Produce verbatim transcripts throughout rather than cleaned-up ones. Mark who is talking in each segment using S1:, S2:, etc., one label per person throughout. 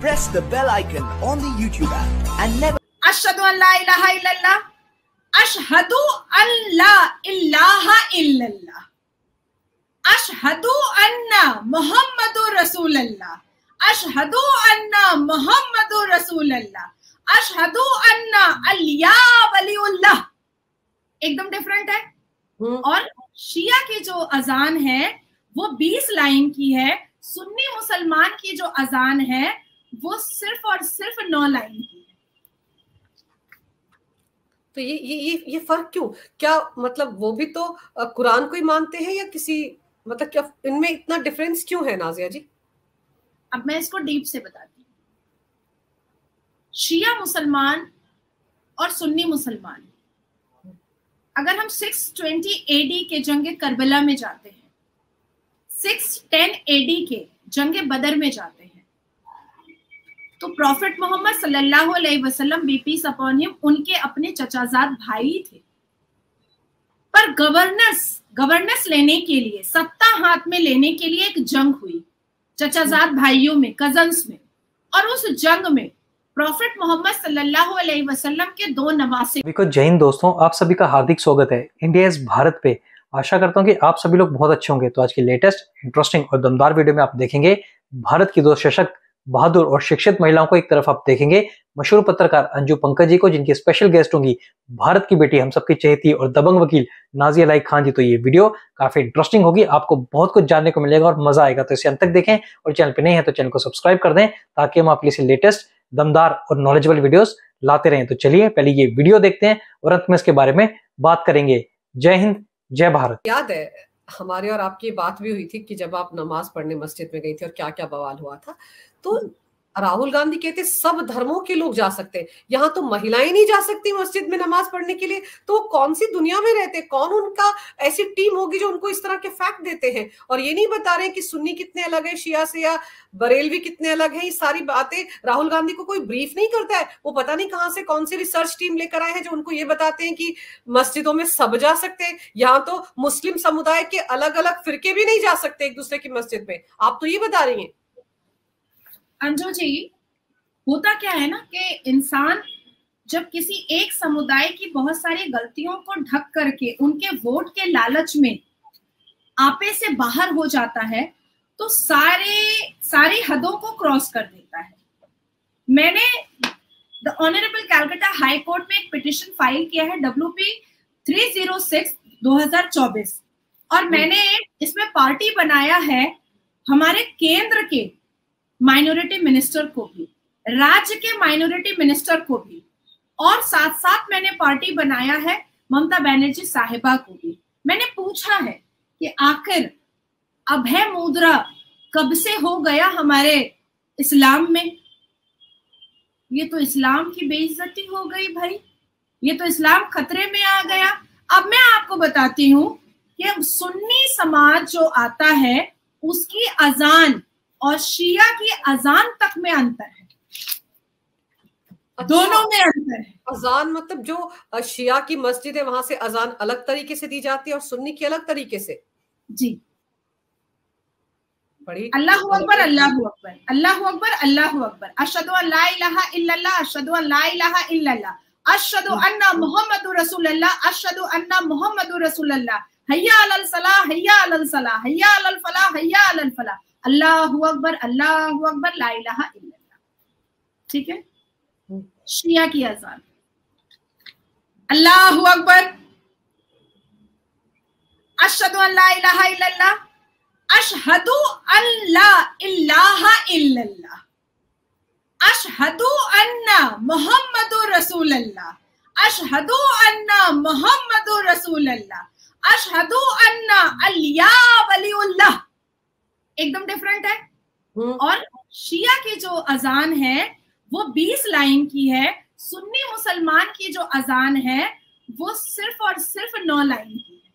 S1: press the bell icon on the YouTube app and never.
S2: Ashhadu an la ilaha illallah. Ashhadu an la ilaha illallah. Ashhadu anna Muhammadur Rasulullah. Ashhadu anna Muhammadur Rasulullah. Ashhadu anna अलिया वलीउल्लाह। एकदम different है। और शिया की जो अजान है वो बीस line की है, सुन्नी मुसलमान की जो अजान है वो सिर्फ और सिर्फ नौ लाइन की है।
S3: तो ये ये ये ये फर्क क्यों? क्या मतलब वो भी तो कुरान को ही मानते हैं या किसी, मतलब क्या इनमें इतना डिफरेंस क्यों है नाजिया जी?
S2: अब मैं इसको डीप से बताती हूँ। शिया मुसलमान और सुन्नी मुसलमान, अगर हम सिक्स ट्वेंटी एडी के जंगे करबला में जाते हैं, सिक्स टेन एडी के जंगे बदर में जाते हैं, तो प्रॉफिट मोहम्मद सल्लल्लाहु अलैहि वसल्लम बी पीस अपॉन हिम उनके अपने चचाजाद भाई थे। पर गवर्नेंस गवर्नेंस लेने के लिए, सत्ता हाथ में लेने के लिए एक जंग हुई चचाजाद भाइयों में, कजन्स में, और उस जंग में प्रॉफिट मोहम्मद सल्लल्लाहु अलैहि वसल्लम के दो नवासे।
S4: देखो जय हिंद दोस्तों, आप सभी का हार्दिक स्वागत है इंडिया इज भारत पे। आशा करता हूँ कि आप सभी लोग बहुत अच्छे होंगे। तो आज की लेटेस्ट इंटरेस्टिंग और दमदार वीडियो में आप देखेंगे भारत की दो सशक्त, बहादुर और शिक्षित महिलाओं को। एक तरफ आप देखेंगे मशहूर पत्रकार अंजू पंकज जी को, जिनकी स्पेशल गेस्ट होंगी भारत की बेटी, हम सबकी चहेती और दबंग वकील नाजिया लाइक खान जी। तो ये वीडियो काफी इंटरेस्टिंग होगी, आपको बहुत कुछ जानने को मिलेगा और मजा आएगा। तो इसे अंत तक देखें और चैनल पे नहीं है तो चैनल को सब्सक्राइब कर दें ताकि हम आपके लिए लेटेस्ट, दमदार और नॉलेजेबल वीडियोस लाते रहें। तो चलिए पहले ये वीडियो देखते हैं और अंत में इसके बारे में बात करेंगे। जय हिंद, जय भारत।
S3: याद है हमारे और आपकी बात भी हुई थी कि जब आप नमाज पढ़ने मस्जिद में गई थी और क्या क्या बवाल हुआ था। तो राहुल गांधी कहते सब धर्मों के लोग जा सकते हैं, यहाँ तो महिलाएं नहीं जा सकती मस्जिद में नमाज पढ़ने के लिए। तो कौन सी दुनिया में रहते हैं? कौन उनका ऐसी टीम होगी जो उनको इस तरह के फैक्ट देते हैं और ये नहीं बता रहे कि सुन्नी कितने अलग है शिया से या बरेलवी कितने अलग है। ये सारी बातें राहुल गांधी को कोई ब्रीफ नहीं करता है। वो पता नहीं कहाँ से कौन सी रिसर्च टीम लेकर आए हैं जो उनको ये बताते हैं कि मस्जिदों में सब जा सकते हैं। यहाँ तो मुस्लिम समुदाय के अलग अलग फिरके भी नहीं जा सकते एक दूसरे की मस्जिद में। आप तो ये बता रही हैं।
S2: अंजू जी, होता क्या है ना कि इंसान जब किसी एक समुदाय की बहुत सारी गलतियों को ढक करके उनके वोट के लालच में आपे से बाहर हो जाता है तो सारे सारी हदों को क्रॉस कर देता है। मैंने the honourable Calcutta high court में एक पिटिशन फाइल किया है W P three zero six दो हजार चौबीस, और मैंने इसमें पार्टी बनाया है हमारे केंद्र के माइनॉरिटी मिनिस्टर को भी, राज्य के माइनॉरिटी मिनिस्टर को भी, और साथ साथ मैंने पार्टी बनाया है ममता बनर्जी साहिबा को भी। मैंने पूछा है कि आखिर अभय मुद्रा कब से हो गया हमारे इस्लाम में? ये तो इस्लाम की बेइज्जती हो गई भाई, ये तो इस्लाम खतरे में आ गया। अब मैं आपको बताती हूँ कि सुन्नी समाज जो आता है उसकी अजान और शिया की अजान तक में अंतर है। अच्छा, दोनों में अंतर है।
S3: अजान मतलब जो शिया की मस्जिद है वहां से अजान अलग तरीके से दी जाती है और सुन्नी की अलग तरीके से।
S2: जी,
S3: बड़ी
S2: अल्लाहु अकबर, अल्लाहु अकबर, अल्लाहु अकबर, अल्लाहु अकबर, अशहदु अन ला इलाहा इल्लल्लाह, अशहदु अन ला इलाहा इल्लल्लाह, अशहदु अन्ना मुहम्मदुर रसूलुल्लाह, अशहदु अन्ना मुहम्मदुर रसूलुल्लाह, हय्या अलल सलाह, हय्या अलल सलाह, हय्या अलल फलाह, हय्या अलल फलाह, अल्लाहु अकबर, अल्लाहु अकबर, ला इलाहा इल्लल्लाह। ठीक है। शिया की अजान अल्लाहु अकबर, अशहदु अन ला इलाहा इल्लल्लाह, अशहदु अन ला इलाहा इल्लल्लाह, अशहदु अन्ना मुहम्मदुर रसूलुल्लाह, अशहदु अन्ना मुहम्मदुर रसूलुल्लाह, अशहदु अन्ना अलिया वलीउल्लाह। एकदम डिफरेंट है। और शिया की जो अजान है वो बीस लाइन की है, सुन्नी मुसलमान की जो अजान है वो सिर्फ और सिर्फ नौ लाइन की है।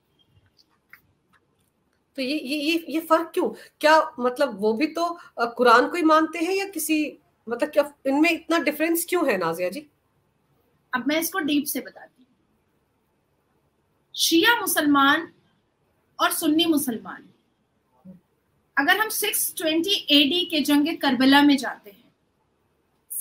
S3: तो ये ये ये ये फर्क क्यों? क्या मतलब वो भी तो कुरान को ही मानते हैं या किसी, मतलब क्या इनमें इतना डिफरेंस क्यों है नाजिया जी?
S2: अब मैं इसको डीप से बताती हूँ। शिया मुसलमान और सुन्नी मुसलमान, अगर हम सिक्स ट्वेंटी एडी के जंगे करबला में जाते हैं,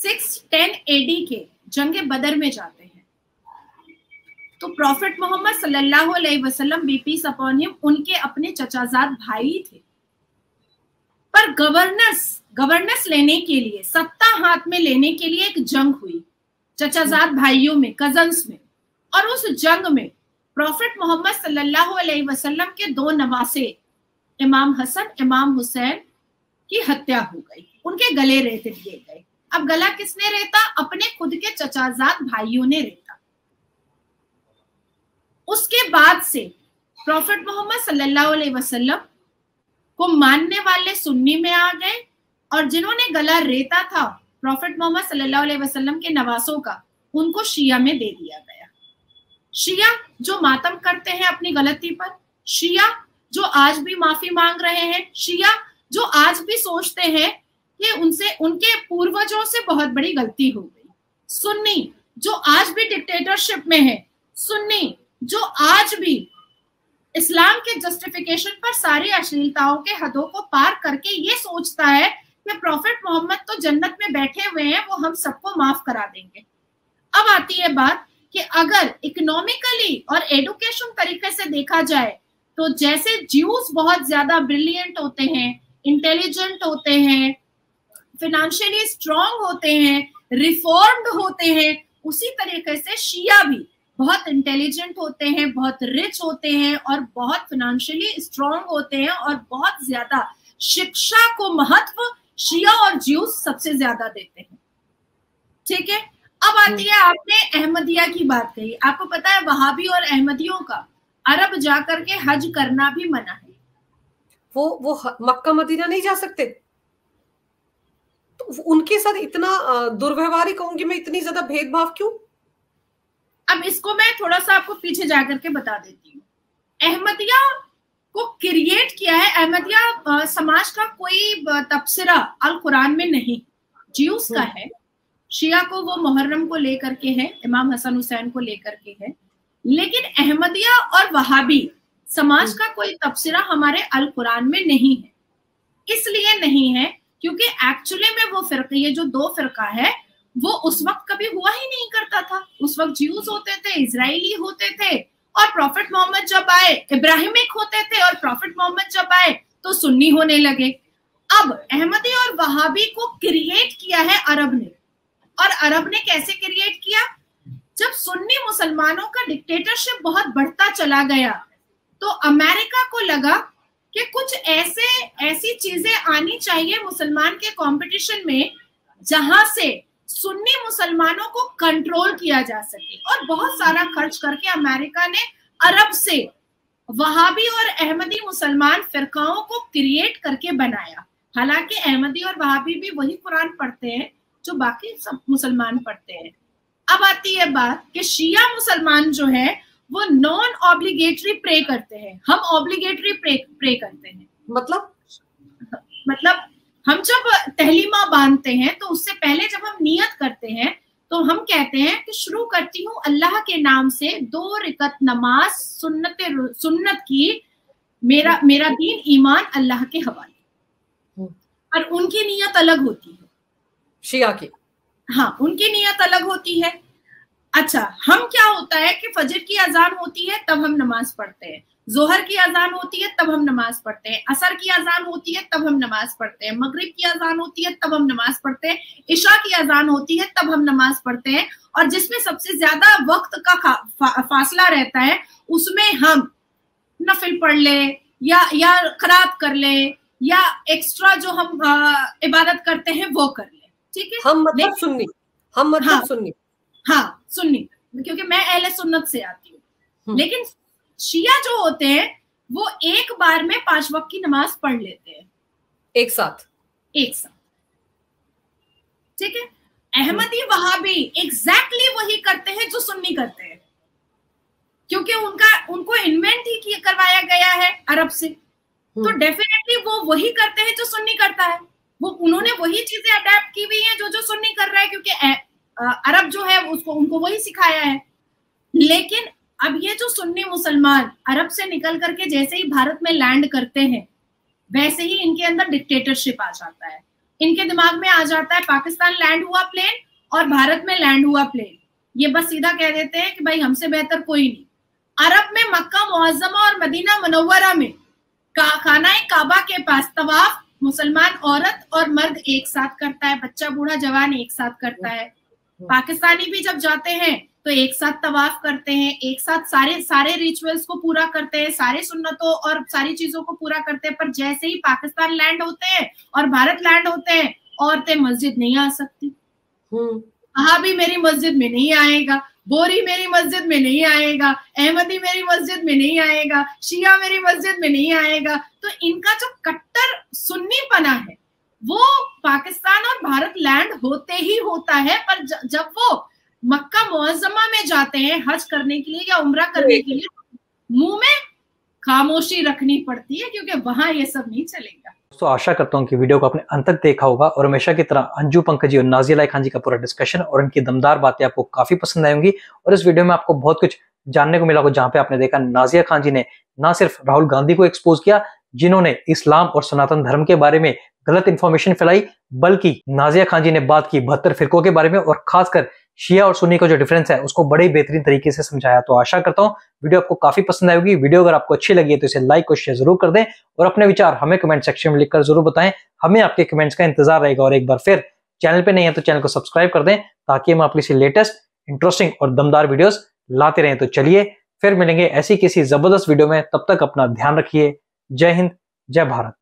S2: सिक्स टेन एडी के जंगे बदर में जाते हैं। तो प्रॉफिट मोहम्मद सल्लल्लाहु अलैहि वसल्लम बी पीस अपॉन हिम उनके अपने चचाजाद भाई थे, पर गवर्नेंस गवर्नेंस लेने के लिए, सत्ता हाथ में लेने के लिए एक जंग हुई चचाजाद भाइयों में, कजन्स में, और उस जंग में प्रॉफिट मोहम्मद सल्लल्लाहु अलैहि वसल्लम के दो नवासे इमाम हसन इमाम हुसैन की हत्या हो गई, उनके गले रेत दिए गए। अब गला किसने रेता? अपने खुद के चचाजाद भाइयों ने रेता। उसके बाद से प्रॉफिट मोहम्मद सल्लल्लाहु अलैहि वसल्लम को मानने वाले सुन्नी में आ गए, और जिन्होंने गला रेता था प्रॉफिट मोहम्मद सल्लल्लाहु अलैहि वसल्लम के नवासों का, उनको शिया में दे दिया गया। शिया जो मातम करते हैं अपनी गलती पर, शिया जो आज भी माफी मांग रहे हैं, शिया जो आज भी सोचते हैं कि उनसे उनके पूर्वजों से बहुत बड़ी गलती हो गई, सुन्नी जो आज भी डिक्टेटरशिप में है, सुन्नी जो आज भी इस्लाम के जस्टिफिकेशन पर सारी अश्लीलताओं के हदों को पार करके ये सोचता है कि प्रॉफिट मोहम्मद तो जन्नत में बैठे हुए हैं, वो हम सबको माफ करा देंगे। अब आती है बात कि अगर इकोनॉमिकली और एडुकेशन तरीके से देखा जाए तो जैसे ज्यूज बहुत ज्यादा ब्रिलियंट होते हैं, इंटेलिजेंट होते हैं, फिनेंशियली स्ट्रांग होते हैं, रिफॉर्म्ड होते हैं, उसी तरीके से शिया भी बहुत इंटेलिजेंट होते हैं, बहुत रिच होते हैं और बहुत फिनेंशियली स्ट्रांग होते हैं, और बहुत ज्यादा शिक्षा को महत्व शिया और ज्यूज सबसे ज्यादा देते हैं। ठीक है, अब आती है, आपने अहमदिया की बात कही। आपको पता है वहाबी और अहमदियों का अरब जाकर के हज करना भी मना है।
S3: वो वो मक्का मदीना नहीं जा सकते, तो उनके साथ इतना दुर्व्यवहार कहूंगी मैं, इतनी ज्यादा भेदभाव क्यों?
S2: अब इसको मैं थोड़ा सा आपको पीछे जाकर के बता देती हूँ। अहमदिया को क्रिएट किया है, अहमदिया समाज का कोई तबसरा अल कुरान में नहीं, ज्यूस का है। शिया को वो मुहर्रम को लेकर के है, इमाम हसन हुसैन को लेकर के है, लेकिन अहमदिया और वहाबी समाज का कोई तबसरा हमारे अल कुरान में नहीं है। इसलिए नहीं है क्योंकि एक्चुअली में वो फिरका, ये जो दो फिरका है, वो उस वक्त कभी हुआ ही नहीं करता था। उस वक्त ज्यूज होते थे, इजराइली होते थे, और प्रॉफिट मोहम्मद जब आए इब्राहिमिक होते थे, और प्रॉफिट मोहम्मद जब आए तो सुन्नी होने लगे। अब अहमदी और वहाबी को क्रिएट किया है अरब ने, और अरब ने कैसे क्रिएट किया? जब सुन्नी मुसलमानों का डिक्टेटरशिप बहुत बढ़ता चला गया तो अमेरिका को लगा कि कुछ ऐसे ऐसी चीजें आनी चाहिए मुसलमान के कंपटीशन में जहां से सुन्नी मुसलमानों को कंट्रोल किया जा सके, और बहुत सारा खर्च करके अमेरिका ने अरब से वहाबी और अहमदी मुसलमान फिरकाओं को क्रिएट करके बनाया। हालांकि अहमदी और वहाबी भी वही कुरान पढ़ते हैं जो बाकी सब मुसलमान पढ़ते हैं। अब आती है बात कि शिया मुसलमान जो है वो नॉन ऑब्लिगेटरी प्रे करते हैं, हम ऑब्लिगेटरी प्रे प्रे करते हैं।
S3: मतलब
S2: मतलब हम जब तहलीमा बांधते हैं तो उससे पहले जब हम नियत करते हैं तो हम कहते हैं कि शुरू करती हूँ अल्लाह के नाम से, दो रिकत नमाज सुन्नत सुन्नत की, मेरा मेरा दीन ईमान अल्लाह के हवाले। और उनकी नियत अलग होती है,
S3: शिया की,
S2: हाँ उनकी नियत अलग होती है। अच्छा, हम क्या होता है कि फजर की अजान होती है तब हम नमाज पढ़ते हैं, जोहर की अजान होती है तब हम नमाज पढ़ते हैं, असर की अजान होती है तब हम नमाज पढ़ते हैं, मगरिब की अजान होती है तब हम नमाज पढ़ते हैं, इशा की अजान होती है तब हम नमाज पढ़ते हैं, और जिसमें सबसे ज्यादा वक्त का फा, फासला रहता है उसमें हम नफिल पढ़ ले या या खराब कर ले या एक्स्ट्रा जो हम आ, इबादत करते हैं वो कर ले। ठीक है,
S3: हम मतलब सुन्नी, हम मतलब
S2: हाँ,
S3: सुन्नी,
S2: हाँ सुन्नी, क्योंकि मैं अहले सुन्नत से आती हूँ। लेकिन शिया जो होते हैं वो एक बार में पांच वक्त की नमाज पढ़ लेते हैं
S3: एक साथ
S2: एक साथ ठीक है। अहमदी वहाबी एग्जैक्टली वही करते हैं जो सुन्नी करते हैं, क्योंकि उनका उनको इन्वेंट ही करवाया गया है अरब से, तो डेफिनेटली वो वही करते हैं जो सुन्नी करता है। वो उन्होंने वही चीजें अडेप्ट की हुई हैं जो जो सुन्नी कर रहा है, क्योंकि अरब जो है उसको उनको वही सिखाया है। लेकिन अब ये जो सुन्नी मुसलमान अरब से निकल करके जैसे ही भारत में लैंड करते हैं वैसे ही इनके अंदर डिक्टेटरशिप आ जाता है, इनके दिमाग में आ जाता है पाकिस्तान लैंड हुआ प्लेन और भारत में लैंड हुआ प्लेन, ये बस सीधा कह देते हैं कि भाई हमसे बेहतर कोई नहीं। अरब में मक्का मुअज्जमा और मदीना मुनव्वरा में का खानाए काबा के पास तवाफ मुसलमान औरत और मर्द एक साथ करता है, बच्चा बूढ़ा जवान एक साथ करता है। पाकिस्तानी भी जब जाते हैं तो एक साथ तवाफ करते हैं, एक साथ सारे सारे रिचुअल्स को पूरा करते हैं, सारे सुन्नतों और सारी चीजों को पूरा करते हैं। पर जैसे ही पाकिस्तान लैंड होते हैं और भारत लैंड होते हैं, औरतें मस्जिद नहीं आ सकती, वहाबी मेरी मस्जिद में नहीं आएगा, बोरी मेरी मस्जिद में नहीं आएगा, अहमदी मेरी मस्जिद में नहीं आएगा, शिया मेरी मस्जिद में नहीं आएगा। तो इनका जो कट्टर सुन्नीपना है वो पाकिस्तान और भारत लैंड होते ही होता है। पर जब वो मक्का मुअज्जमा में जाते हैं हज करने के लिए या उम्रा करने के लिए, मुंह में खामोशी रखनी पड़ती है, क्योंकि वहां ये सब नहीं चलेगा।
S4: तो आशा करता हूँ कि वीडियो को आपने अंत तक देखा होगा और हमेशा की तरह अंजू पंकज जी और नाजिया अलाई खान जी का पूरा डिस्कशन और उनकी दमदार बातें आपको काफी पसंद आएंगी। और इस वीडियो में आपको बहुत कुछ जानने को मिला होगा, जहां पे आपने देखा नाजिया खान जी ने ना सिर्फ राहुल गांधी को एक्सपोज किया जिन्होंने इस्लाम और सनातन धर्म के बारे में गलत इंफॉर्मेशन फैलाई, बल्कि नाजिया खान जी ने बात की बहत्तर फिरकों के बारे में और खासकर शिया और सुन्नी का जो डिफरेंस है उसको बड़े बेहतरीन तरीके से समझाया। तो आशा करता हूँ वीडियो आपको काफी पसंद आएगी। वीडियो अगर आपको अच्छी लगी है तो इसे लाइक और शेयर जरूर कर दें और अपने विचार हमें कमेंट सेक्शन में लिखकर जरूर बताएं। हमें आपके कमेंट्स का इंतजार रहेगा। और एक बार फिर चैनल पे नहीं है तो चैनल को सब्सक्राइब कर दें ताकि हम आपके लिए लेटेस्ट इंटरेस्टिंग और दमदार वीडियोस लाते रहें। तो चलिए फिर मिलेंगे ऐसी किसी जबरदस्त वीडियो में, तब तक अपना ध्यान रखिए। जय हिंद, जय भारत।